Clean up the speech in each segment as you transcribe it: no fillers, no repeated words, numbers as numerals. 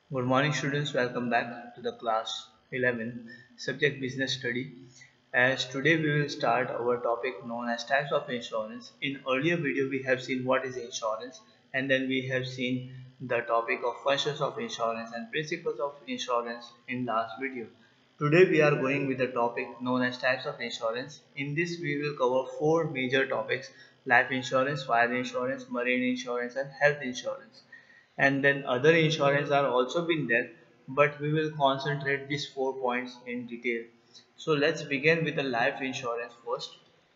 Good morning, students. Welcome back to the class 11 subject business study. As today we will start our topic known as types of insurance. In earlier video we have seen what is insurance, and then we have seen the topic of functions of insurance and principles of insurance in last video. Today we are going with the topic known as types of insurance. In this we will cover four major topics: life insurance, fire insurance, marine insurance and health insurance, and then other insurance are also been there, but we will concentrate these 4 points in detail. So let's begin with the life insurance first.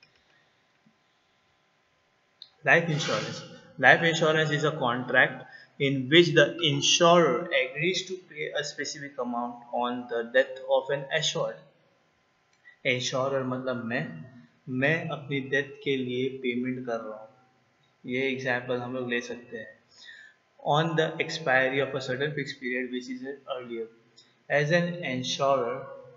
Life insurance is a contract in which the insurer agrees to pay a specific amount on the death of an assured. Insurer मतलब मैं अपनी death के लिए payment कर रहा हूँ, ये example हम लोग ले सकते हैं. On the expiry of a certain fixed period which is earlier, as an insurer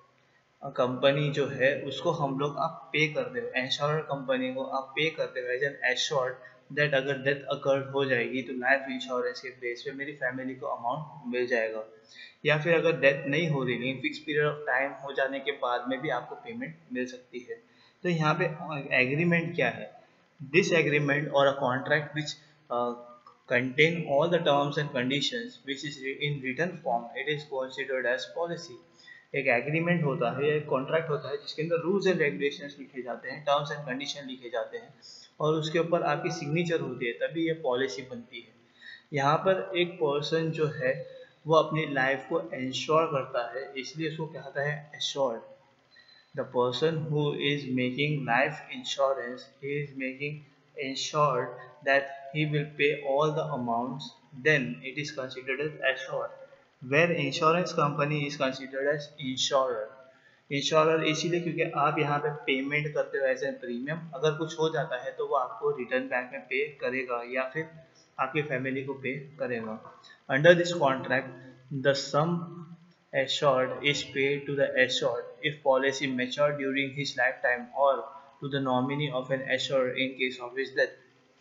company जो है उसको हम लोग आप पे करते हो, इंश्योर कंपनी को आप पे करते हो एज एन एश्योर्ड दैट अगर डेथ अकर्ड हो जाएगी तो लाइफ इंश्योरेंस के बेस पे मेरी फैमिली को अमाउंट मिल जाएगा. या फिर अगर डेथ नहीं हो रही, लेकिन फिक्स पीरियड ऑफ टाइम हो जाने के बाद में भी आपको पेमेंट मिल सकती है. तो यहाँ पे एग्रीमेंट क्या है? This agreement or a contract which contain all the terms and conditions which is in written form, it is considered as policy. एक एग्रीमेंट होता है या एक कॉन्ट्रैक्ट होता है जिसके अंदर रूल्स एंड रेगुलेशंस लिखे जाते हैं, टर्म्स एंड कंडीशन लिखे जाते हैं और उसके ऊपर आपकी सिग्नेचर होती है, तभी ये पॉलिसी बनती है. यहाँ पर एक पर्सन जो है वो अपनी लाइफ को इंश्योर करता है, इसलिए उसको कहता है assured. The person who is making life insurance, he is making ensured that he will pay all the amounts, then it is considered as assured, where insurance company is considered as insurer. Insurer इसीलिए क्योंकि आप यहाँ पे payment करते हो as a premium, अगर कुछ हो जाता है तो वो आपको रिटर्न बैक में पे करेगा या फिर आपकी फैमिली को पे करेगा. Under this contract the sum assured is paid to the assured if policy matured during his lifetime or to the nominee of an assured in case of his death.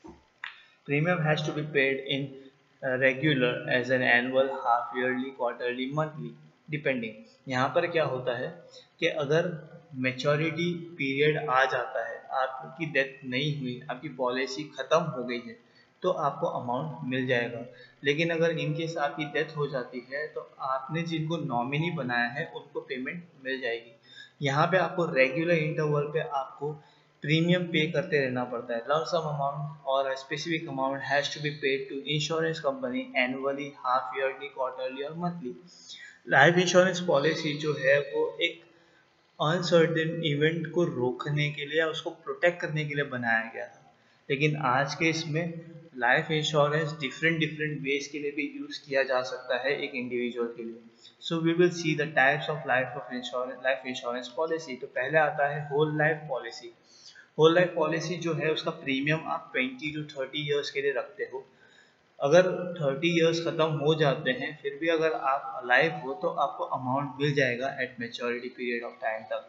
Premium has to be paid in regular as an annual, half yearly, quarterly, monthly, depending. यहाँ पर क्या होता है कि अगर maturity period आ जाता है, आपकी डेथ नहीं हुई, आपकी पॉलिसी ख़त्म हो गई है, तो आपको अमाउंट मिल जाएगा. लेकिन अगर इन केस आपकी डेथ हो जाती है तो आपने जिनको नॉमिनी बनाया है उनको पेमेंट मिल जाएगी. यहाँ पे आपको रेगुलर इंटरवल पे आपको प्रीमियम पे करते रहना पड़ता है. लम सम अमाउंट और specific amount has to be paid to insurance company annually, half yearly, quarterly और मंथली. लाइफ इंश्योरेंस पॉलिसी जो है वो एक अनसर्टेन इवेंट को रोकने के लिए या उसको प्रोटेक्ट करने के लिए बनाया गया था. लेकिन आज के इसमें life insurance different different ways के लिए भी यूज किया जा सकता है एक इंडिविजुअल के लिए. So we will see the types of life insurance policy. तो पहले आता है whole life policy. Whole life policy जो है उसका प्रीमियम आप 20 to 30 ईयर्स के लिए रखते हो. अगर 30 ईयर्स ख़त्म हो जाते हैं फिर भी अगर आप अलाइव हो तो आपको अमाउंट मिल जाएगा at maturity period of time तक.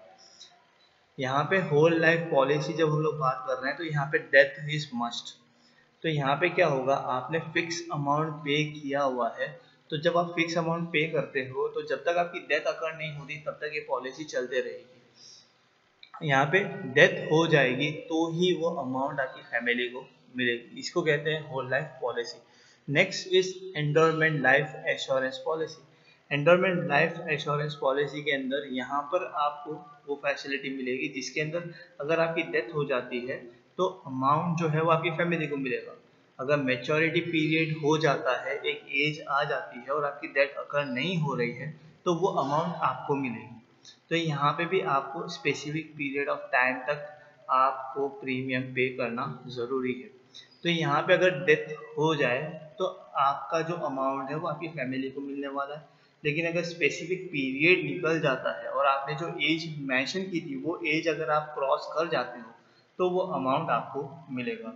यहाँ पे होल लाइफ पॉलिसी जब हम लोग बात कर रहे हैं तो यहाँ पे डेथ इज मस्ट. तो यहाँ पे क्या होगा, आपने फिक्स अमाउंट पे किया हुआ है, तो जब आप फिक्स अमाउंट पे करते हो तो जब तक आपकी डेथ अकर नहीं होती तब तक ये पॉलिसी चलते रहेगी. यहाँ पे डेथ हो जाएगी तो ही वो अमाउंट आपकी फैमिली को मिलेगी, इसको कहते हैं whole life policy. Next is endowment life assurance policy. Endowment life assurance policy के अंदर यहाँ पर आपको वो फैसिलिटी मिलेगी जिसके अंदर अगर आपकी डेथ हो जाती है तो अमाउंट जो है वो आपकी फैमिली को मिलेगा. अगर मेच्योरिटी पीरियड हो जाता है, एक एज आ जाती है और आपकी डेथ अकर नहीं हो रही है तो वो अमाउंट आपको मिलेगी. तो यहाँ पे भी आपको स्पेसिफिक पीरियड ऑफ टाइम तक आपको प्रीमियम पे करना ज़रूरी है. तो यहाँ पे अगर डेथ हो जाए तो आपका जो अमाउंट है वो आपकी फैमिली को मिलने वाला है. लेकिन अगर स्पेसिफिक पीरियड निकल जाता है और आपने जो एज मेंशन की थी वो एज अगर आप क्रॉस कर जाते हो तो वो अमाउंट आपको मिलेगा.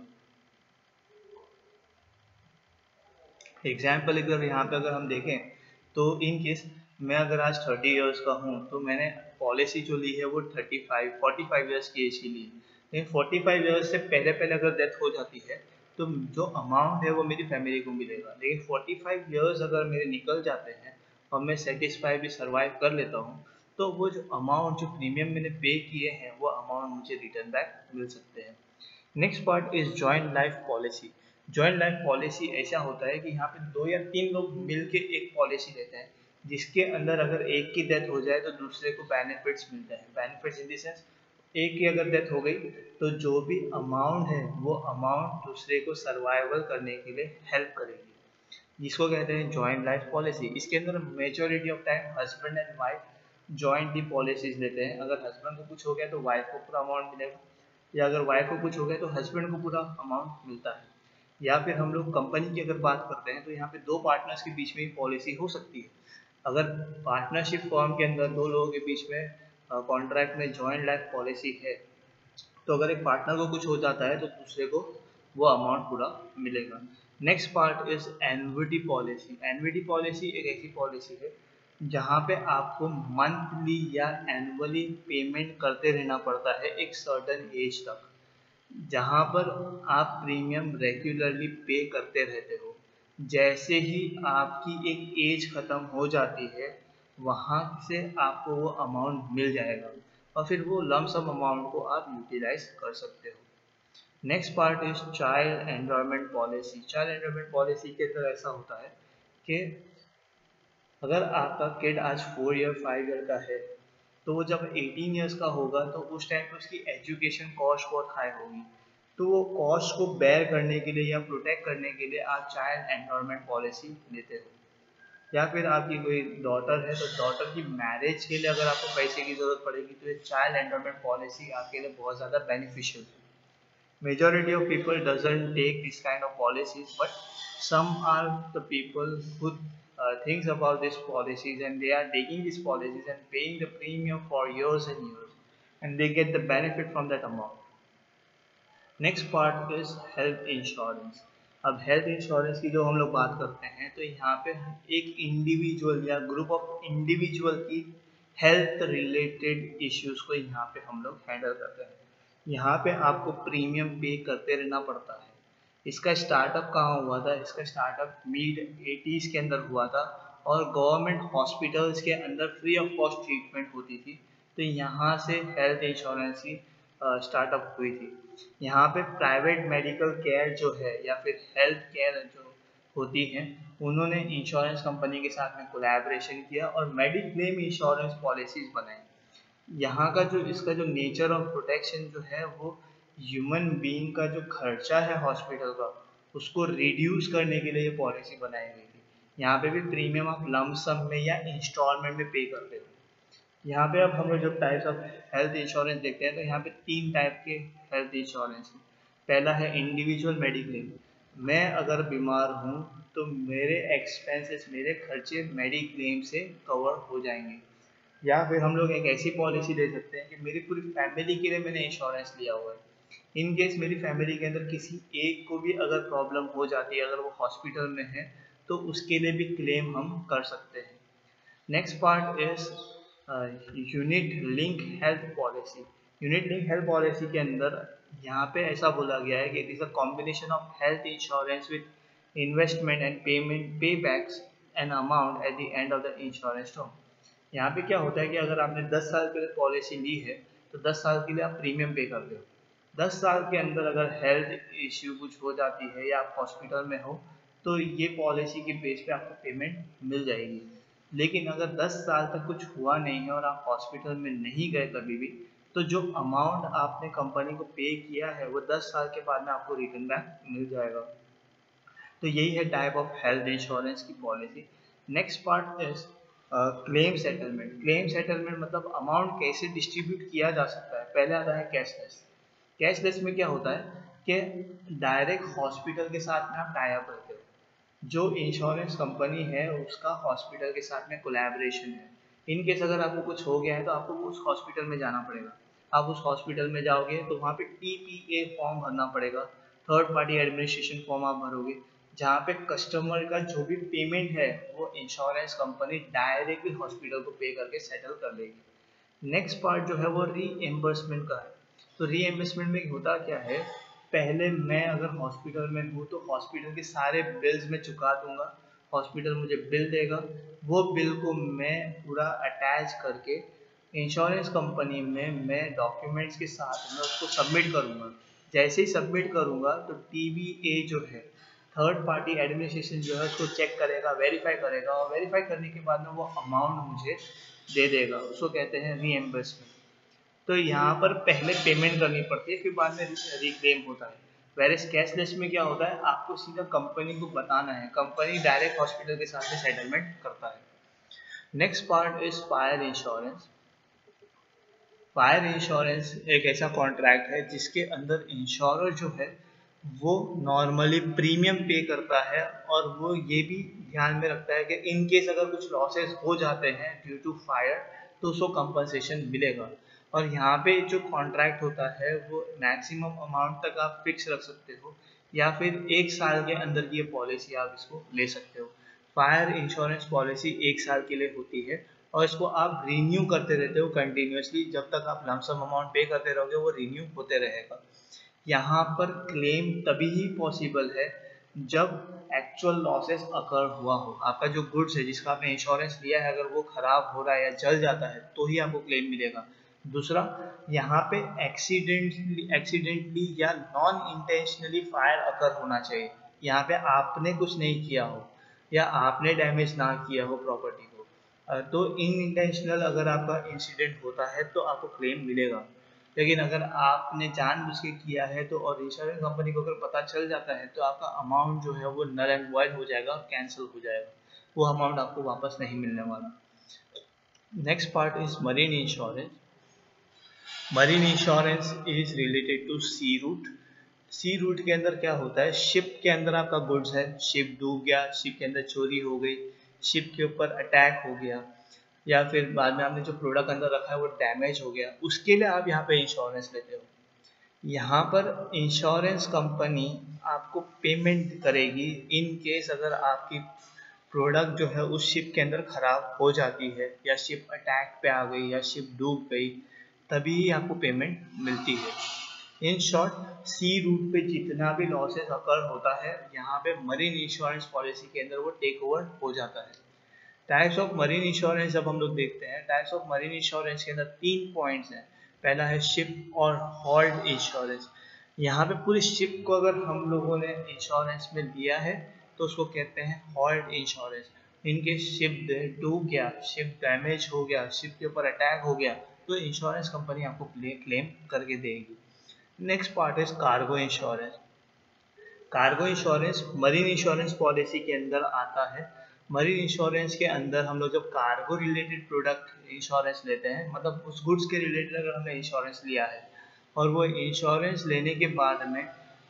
एग्जाम्पल अगर यहाँ पे अगर हम देखें तो इन केस मैं अगर आज 30 ईयर्स का हूँ तो मैंने पॉलिसी जो ली है वो 45 ईयर्स की एज की ली है. लेकिन 45 ईयर्स से पहले पहले अगर डेथ हो जाती है तो जो अमाउंट है वो मेरी फैमिली को मिलेगा. लेकिन 45 ईयर्स अगर मेरे निकल जाते हैं और मैं सेटिस्फाई भी सर्वाइव कर लेता हूँ, तो वो जो अमाउंट, जो प्रीमियम मैंने पे किए हैं, वो अमाउंट मुझे रिटर्न बैक मिल सकते हैं। Next part is joint life policy. Joint life policy ऐसा होता है कि यहाँ पे 2 या 3 लोग मिलके एक पॉलिसी लेते हैं, जिसके अंदर अगर एक की डेथ हो जाए तो दूसरे को बेनिफिट्स मिलते हैं। बेनिफिट्स इन द सेंस, एक की अगर डेथ हो गई तो जो भी अमाउंट है वो अमाउंट दूसरे को सर्वाइवल करने के लिए हेल्प करेगी, जिसको कहते हैं जॉइंट लाइफ पॉलिसी। इसके अंदर majority of time husband and wife jointly policies लेते हैं। अगर हस्बैंड को कुछ हो गया तो वाइफ को पूरा अमाउंट मिलेगा, या अगर वाइफ को कुछ हो गया तो हस्बैंड को पूरा अमाउंट मिलता है। या फिर हम लोग कंपनी की अगर बात करते हैं तो यहाँ पे 2 पार्टनर्स के बीच में ही पॉलिसी हो सकती है। अगर पार्टनरशिप फॉर्म के अंदर 2 लोगों के बीच में कॉन्ट्रैक्ट में जॉइंट लाइफ पॉलिसी है, तो अगर एक पार्टनर को कुछ हो जाता है तो दूसरे को वो अमाउंट पूरा मिलेगा। Next part is annuity policy. Annuity policy एक ऐसी पॉलिसी है जहाँ पे आपको मंथली या एनुअली पेमेंट करते रहना पड़ता है एक सर्टेन एज तक, जहाँ पर आप प्रीमियम रेगुलरली पे करते रहते हो। जैसे ही आपकी एक एज ख़त्म हो जाती है, वहाँ से आपको वो अमाउंट मिल जाएगा और फिर वो लम सम अमाउंट को आप यूटिलाइज कर सकते हो। Next part is child environment policy. Child environment policy के अंदर ऐसा होता है कि अगर आपका किड आज 4 ईयर 5 ईयर का है, तो वो जब 18 ईयर्स का होगा तो उस टाइम पे उसकी एजुकेशन कॉस्ट बहुत हाई होगी। तो वो कॉस्ट को बेयर करने के लिए या प्रोटेक्ट करने के लिए आप चाइल्ड एनवायरनमेंट पॉलिसी लेते हो। या फिर आपकी कोई डॉटर है तो डॉटर की मैरिज के लिए अगर आपको पैसे की ज़रूरत पड़ेगी तो ये चाइल्ड एनवायरनमेंट पॉलिसी आपके लिए बहुत ज़्यादा बेनिफिशियल है। Majority of people doesn't take this kind of policies, but some are the people who thinks about these policies, and they are taking these policies and paying the premium for years and years, and they get the benefit from that amount. Next part is health insurance. अब health insurance की जो हम लोग बात करते हैं तो यहाँ पे एक इंडिविजुअल या ग्रुप ऑफ इंडिविजुअल की हेल्थ रिलेटेड इश्यूज को यहाँ पे हम लोग हैंडल करते हैं। यहाँ पे आपको प्रीमियम पे करते रहना पड़ता है। इसका स्टार्टअप कहाँ हुआ था? इसका स्टार्टअप मिड 80s के अंदर हुआ था और गवर्नमेंट हॉस्पिटल्स के अंदर फ्री ऑफ कॉस्ट ट्रीटमेंट होती थी। तो यहाँ से हेल्थ इंश्योरेंस की स्टार्टअप हुई थी। यहाँ पे प्राइवेट मेडिकल केयर जो है या फिर हेल्थ केयर जो होती है, उन्होंने इंश्योरेंस कंपनी के साथ में कोलैबोरेशन किया और मेडिक्लेम इंश्योरेंस पॉलिसीज बनाई। यहाँ का जो इसका जो नेचर ऑफ प्रोटेक्शन जो है वो ह्यूमन बीइंग का जो खर्चा है हॉस्पिटल का, उसको रिड्यूस करने के लिए ये पॉलिसी बनाई गई थी। यहाँ पे भी प्रीमियम आप लम सम में या इंस्टॉलमेंट में पे करते हो। यहाँ पे अब हम लोग जब टाइप्स ऑफ हेल्थ इंश्योरेंस देखते हैं तो यहाँ पे 3 टाइप के हेल्थ इंश्योरेंस हैं। पहला है इंडिविजुअल मेडिक्लेम। मैं अगर बीमार हूँ तो मेरे एक्सपेंसेस, मेरे खर्चे मेडिक्लेम से कवर हो जाएंगे। या फिर हम लोग एक ऐसी पॉलिसी ले सकते हैं कि मेरी पूरी फैमिली के लिए मैंने इंश्योरेंस लिया हुआ है। इन केस मेरी फैमिली के अंदर किसी एक को भी अगर प्रॉब्लम हो जाती है, अगर वो हॉस्पिटल में है, तो उसके लिए भी क्लेम हम कर सकते हैं। Next part is unit link health policy. Unit link health policy के अंदर यहाँ पे ऐसा बोला गया है कि it is a combination of health insurance with investment and payment pay backs an amount at the end of the insurance term. यहाँ पे क्या होता है कि अगर आपने 10 साल के लिए पॉलिसी ली है तो 10 साल के लिए आप प्रीमियम पे करते हो। 10 साल के अंदर अगर हेल्थ इश्यू कुछ हो जाती है या आप हॉस्पिटल में हो तो ये पॉलिसी के बेस पे आपको पेमेंट मिल जाएगी। लेकिन अगर 10 साल तक कुछ हुआ नहीं है और आप हॉस्पिटल में नहीं गए कभी भी, तो जो अमाउंट आपने कंपनी को पे किया है वो 10 साल के बाद में आपको रिटर्न बैक मिल जाएगा। तो यही है टाइप ऑफ हेल्थ इंश्योरेंस की policy. Next part is claim settlement. Claim settlement मतलब अमाउंट कैसे डिस्ट्रीब्यूट किया जा सकता है। पहले आता है कैशलेस। कैशलेस में क्या होता है कि डायरेक्ट हॉस्पिटल के साथ में आप टाई अप रहते हो। जो इंश्योरेंस कंपनी है उसका हॉस्पिटल के साथ में कोलैबोरेशन है। इन केस अगर आपको कुछ हो गया है तो आपको उस हॉस्पिटल में जाना पड़ेगा। आप उस हॉस्पिटल में जाओगे तो वहाँ पे TPA फॉर्म भरना पड़ेगा, थर्ड पार्टी एडमिनिस्ट्रेशन फॉर्म आप भरोगे, जहाँ पे कस्टमर का जो भी पेमेंट है वो इंश्योरेंस कंपनी डायरेक्टली हॉस्पिटल को पे करके सेटल कर लेगी। नेक्स्ट पार्ट जो है वो रीएम्बर्समेंट का है। तो रीएम्बर्समेंट में होता क्या है, पहले मैं अगर हॉस्पिटल में हूँ तो हॉस्पिटल के सारे बिल्स मैं चुका दूंगा, हॉस्पिटल मुझे बिल देगा, वो बिल को मैं पूरा अटैच करके इंश्योरेंस कंपनी में मैं डॉक्यूमेंट्स के साथ मैं उसको सबमिट करूँगा। जैसे ही सबमिट करूँगा तो TBA जो है, थर्ड पार्टी एडमिनिस्ट्रेशन जो है, उसको चेक करेगा, वेरीफाई करेगा, और वेरीफाई करने के बाद में वो अमाउंट मुझे दे देगा। उसको कहते हैं रीएम्बर्समेंट। तो यहाँ पर पहले पेमेंट करनी पड़ती है, फिर बाद में रिक्लेम होता है। वेरिस कैशलेस में क्या होता है, आपको सीधा कंपनी को बताना है, कंपनी डायरेक्ट हॉस्पिटल के साथ सेटलमेंट करता है। Next part is fire insurance. Fire insurance एक ऐसा कॉन्ट्रैक्ट है जिसके अंदर इंश्योरर जो है वो नॉर्मली प्रीमियम पे करता है, और वो ये भी ध्यान में रखता है कि इन केस अगर कुछ लॉसेस हो जाते हैं ड्यू टू फायर तो उसको कंपनसेशन मिलेगा। और यहाँ पे जो कॉन्ट्रैक्ट होता है वो मैक्सिमम अमाउंट तक आप फिक्स रख सकते हो, या फिर 1 साल के अंदर की ये पॉलिसी आप इसको ले सकते हो। फायर इंश्योरेंस पॉलिसी 1 साल के लिए होती है, और इसको आप रिन्यू करते रहते हो कंटिन्यूसली। जब तक आप लमसम अमाउंट पे करते रहोगे वो रिन्यू होते रहेगा। यहाँ पर क्लेम तभी ही पॉसिबल है जब एक्चुअल लॉसेस अकर हुआ हो। आपका जो गुड्स है जिसका आपने इंश्योरेंस लिया है अगर वो खराब हो रहा है या जल जाता है तो ही आपको क्लेम मिलेगा। दूसरा, यहाँ पे एक्सीडेंटली या नॉन इंटेंशनली फायर अकर होना चाहिए। यहाँ पे आपने कुछ नहीं किया हो या आपने डैमेज ना किया हो प्रॉपर्टी को, तो इन इंटेंशनल अगर आपका इंसिडेंट होता है तो आपको क्लेम मिलेगा। लेकिन अगर आपने जानबूझ के किया है तो, और इंश्योरेंस कंपनी को अगर पता चल जाता है तो आपका अमाउंट जो है वो नल एंड वॉइड हो जाएगा, कैंसिल हो जाएगा, वो अमाउंट आपको वापस नहीं मिलने वाला। Next part is marine insurance. Marine insurance is related to sea route. Sea route के अंदर क्या होता है, शिप के अंदर आपका गुड्स है, शिप डूब गया, शिप के अंदर चोरी हो गई, शिप के ऊपर अटैक हो गया, या फिर बाद में आपने जो प्रोडक्ट अंदर रखा है वो डैमेज हो गया, उसके लिए आप यहाँ पे इंश्योरेंस लेते हो। यहाँ पर इंश्योरेंस कंपनी आपको पेमेंट करेगी इन केस अगर आपकी प्रोडक्ट जो है उस शिप के अंदर खराब हो जाती है, या शिप अटैक पे आ गई, या शिप डूब गई, तभी ही आपको पेमेंट मिलती है। इन शॉर्ट, सी रूट पे जितना भी लॉसेस अकर होता है यहाँ पे मरीन इंश्योरेंस पॉलिसी के अंदर वो टेक ओवर हो जाता है। टाइप्स ऑफ मरीन इंश्योरेंस जब हम लोग देखते हैं, टाइप्स ऑफ मरीन इंश्योरेंस के अंदर 3 पॉइंट्स हैं। पहला है शिप और हॉल्ड इंश्योरेंस। यहाँ पे पूरी शिप को अगर हम लोगों ने इंश्योरेंस में लिया है तो उसको कहते हैं हॉल्ड इंश्योरेंस। इनके शिप डूब गया, शिप डैमेज हो गया, शिप के ऊपर अटैक हो गया तो इंश्योरेंस कंपनी आपको क्लेम करके देगी। Next part is cargo insurance. Cargo insurance marine insurance policy के अंदर आता है। मरीन इंश्योरेंस के अंदर हम लोग जब कार्गो रिलेटेड प्रोडक्ट इंश्योरेंस लेते हैं, मतलब उस गुड्स के रिलेटेड अगर हमने इंश्योरेंस लिया है और वो इंश्योरेंस लेने के बाद में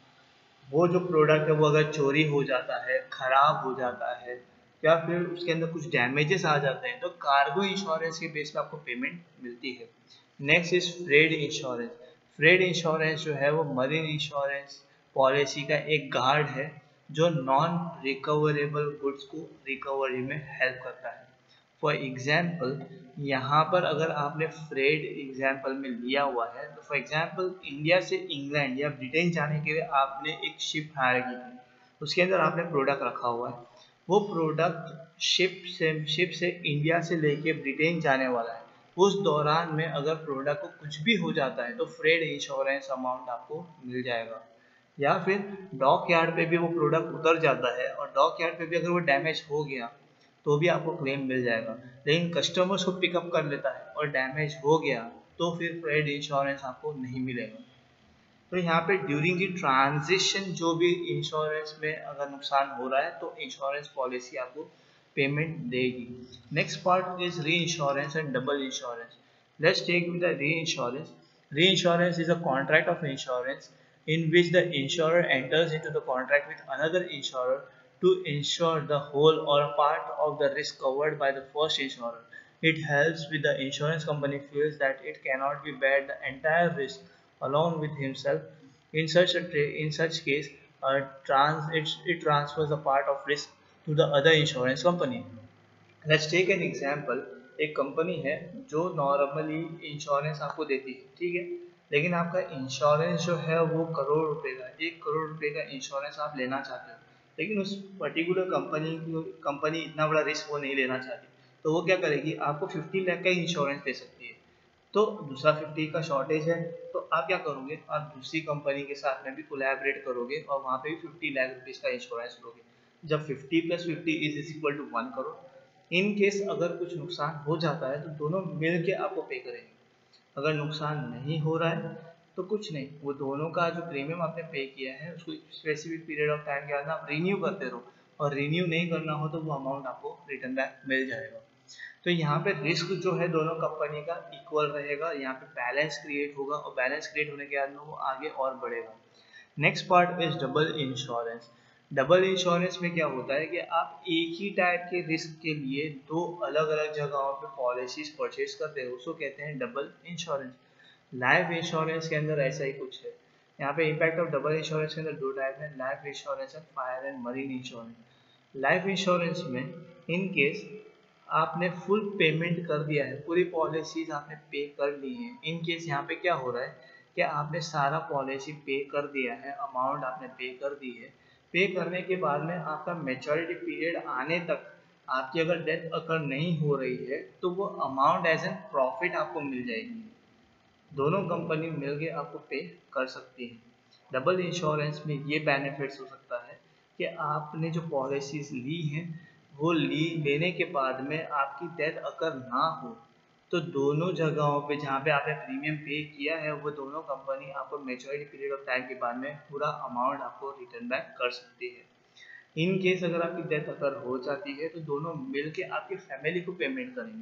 वो जो प्रोडक्ट है वो अगर चोरी हो जाता है, खराब हो जाता है, या फिर उसके अंदर कुछ डैमेजेस आ जाते हैं तो कार्गो इंश्योरेंस के बेस पे आपको पेमेंट मिलती है। Next is freight insurance. Freight insurance जो है वो मरीन इंश्योरेंस पॉलिसी का एक गार्ड है जो नॉन रिकवरेबल गुड्स को रिकवरी में हेल्प करता है। फॉर एग्जाम्पल, यहाँ पर अगर आपने फ्रेड एग्जाम्पल में लिया हुआ है तो फॉर एग्जाम्पल इंडिया से इंग्लैंड या ब्रिटेन जाने के लिए आपने एक शिप हायर की थी, उसके अंदर आपने प्रोडक्ट रखा हुआ है, वो प्रोडक्ट शिप से इंडिया से लेके ब्रिटेन जाने वाला है। उस दौरान में अगर प्रोडक्ट को कुछ भी हो जाता है तो फ्रेड इंश्योरेंस अमाउंट आपको मिल जाएगा। या फिर डॉक यार्ड पे भी वो प्रोडक्ट उतर जाता है और डॉक यार्ड पे भी अगर वो डैमेज हो गया तो भी आपको क्लेम मिल जाएगा। लेकिन कस्टमर्स को पिकअप कर लेता है और डैमेज हो गया तो फिर फ्रेड इंश्योरेंस आपको नहीं मिलेगा। तो यहाँ पे ड्यूरिंग द ट्रांजिशन जो भी इंश्योरेंस में अगर नुकसान हो रहा है तो इंश्योरेंस पॉलिसी आपको पेमेंट देगी। Next part is reinsurance and double insurance. Let's take with the reinsurance. Reinsurance is a contract of insurance in which the insurer enters into the contract with another insurer to insure the whole or part of the risk covered by the first insurer. It helps with the insurance company feels that it cannot be bear the entire risk along with himself. In such case, it transfers a part of risk to the other insurance company. Let's take an example. एक company है जो normally insurance आपको देती है, ठीक है, लेकिन आपका इंश्योरेंस जो है वो करोड़ रुपए का, 1 करोड़ रुपए का इंश्योरेंस आप लेना चाहते हो। लेकिन उस पर्टिकुलर कंपनी इतना बड़ा रिस्क वो नहीं लेना चाहती, तो वो क्या करेगी, आपको 50 लाख का इंश्योरेंस दे सकती है। तो दूसरा 50 का शॉर्टेज है, तो आप क्या करोगे, आप दूसरी कंपनी के साथ में भी कोलैबोरेट करोगे और वहाँ पे भी 50 लाख रुपीज़ का इंश्योरेंस लोगे। जब 50 + 50 = 1 करोड़। इन केस अगर कुछ नुकसान हो जाता है तो दोनों मिल के आपको पे करेंगे। अगर नुकसान नहीं हो रहा है तो कुछ नहीं, वो दोनों का जो प्रीमियम आपने पे किया है उसको स्पेसिफिक पीरियड ऑफ टाइम के बाद आप रिन्यू करते रहो, और रिन्यू नहीं करना हो तो वो अमाउंट आपको रिटर्न बैक मिल जाएगा। तो यहाँ पे रिस्क जो है दोनों कंपनी का इक्वल रहेगा, यहाँ पे बैलेंस क्रिएट होगा, और बैलेंस क्रिएट होने के बाद में वो आगे और बढ़ेगा। Next part is double insurance. Double insurance में क्या होता है कि आप एक ही टाइप के रिस्क के लिए दो अलग अलग जगहों पे पॉलिसीज परचेज करते हो, उसको कहते हैं डबल इंश्योरेंस। लाइफ इंश्योरेंस के अंदर ऐसा ही कुछ है। यहाँ पे इम्पैक्ट ऑफ डबल इंश्योरेंस के अंदर दो टाइप है, life insurance and fire and marine insurance. Life insurance में इन केस आपने फुल पेमेंट कर दिया है, पूरी पॉलिसीज आपने पे कर ली है, इन केस यहाँ पे क्या हो रहा है कि आपने सारा पॉलिसी पे कर दिया है, अमाउंट आपने पे कर दी है, पे करने के बाद में आपका मेच्योरिटी पीरियड आने तक आपकी अगर डेथ अकर नहीं हो रही है तो वो अमाउंट एज एन प्रॉफिट आपको मिल जाएगी। दोनों कंपनी मिलके आपको पे कर सकती है। डबल इंश्योरेंस में ये बेनिफिट्स हो सकता है कि आपने जो पॉलिसीज ली हैं वो लेने के बाद में आपकी डेथ अगर ना हो तो दोनों जगहों पे जहाँ पे आपने प्रीमियम पे किया है वो दोनों कंपनी आपको मेच्योरिटी पीरियड ऑफ टाइम के बाद में पूरा अमाउंट आपको रिटर्न बैक कर सकती है। इन केस अगर आपकी डेथ अगर हो जाती है तो दोनों मिलके आपकी फैमिली को पेमेंट करेंगे।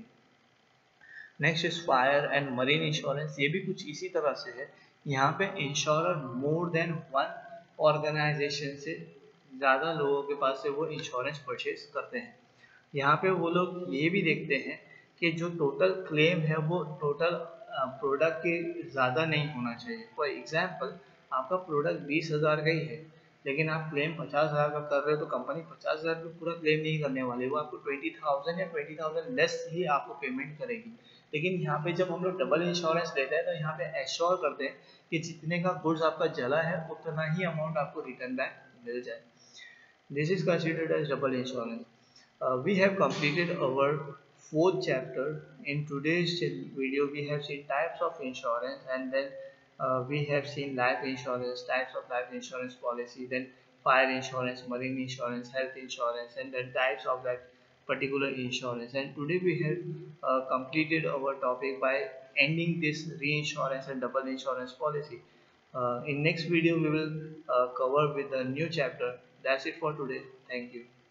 Next is fire and marine insurance, ये भी कुछ इसी तरह से है। यहाँ पे insurer more than one organization से ज़्यादा लोगों के पास से वो इंश्योरेंस परचेज करते हैं। यहाँ पे वो लोग ये भी देखते हैं कि जो टोटल क्लेम है वो टोटल प्रोडक्ट के ज़्यादा नहीं होना चाहिए। फॉर एग्जाम्पल आपका प्रोडक्ट 20,000 का ही है लेकिन आप क्लेम 50,000 का कर रहे हो, तो कंपनी 50,000 का पूरा क्लेम नहीं करने वाली, वो आपको 20,000 या 20,000 लेस ही आपको पेमेंट करेगी। लेकिन यहाँ पे जब हम लोग डबल इंश्योरेंस लेते हैं तो यहाँ पे एश्योर करते हैं कि जितने का गुड्स आपका जला है उतना ही अमाउंट आपको रिटर्न बैक मिल जाए। This is considered as double insurance. We have completed our fourth chapter. In today's video, we have seen types of insurance, and then we have seen life insurance, types of life insurance policy, then fire insurance, marine insurance, health insurance, and then types of that particular insurance. And today we have completed our topic by ending this reinsurance and double insurance policy. In next video, we will cover with a new chapter. That's it for today. Thank you.